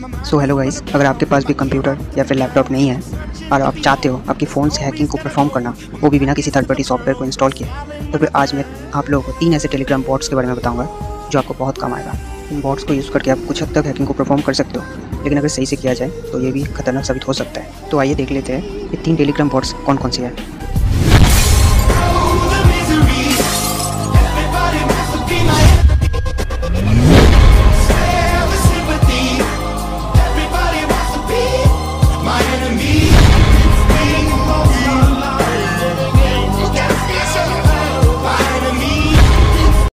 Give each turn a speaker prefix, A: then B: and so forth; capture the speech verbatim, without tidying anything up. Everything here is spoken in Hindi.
A: सो हेलो गाइस, अगर आपके पास भी कंप्यूटर या फिर लैपटॉप नहीं है और आप चाहते हो आपके फ़ोन से हैकिंग को परफॉर्म करना, वो भी बिना किसी थर्ड पार्टी सॉफ्टवेयर को इंस्टॉल किए, तो फिर आज मैं आप लोगों को तीन ऐसे टेलीग्राम बॉट्स के बारे में बताऊंगा जो आपको बहुत काम आएगा। इन बॉट्स को यूज़ करके आप कुछ हद तक हैकिंग को परफॉर्म कर सकते हो, लेकिन अगर सही से किया जाए तो ये भी खतरनाक साबित हो सकता है। तो आइए देख लेते हैं ये तीन टेलीग्राम बॉट्स कौन कौन सी है।